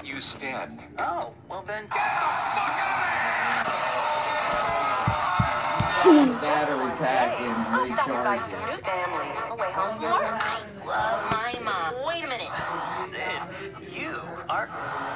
You stand. Oh, well then. Battery pack and I'll stop and buy you some recharge new it. family. Away home from work. I love my mom. Wait a minute. Sid, you are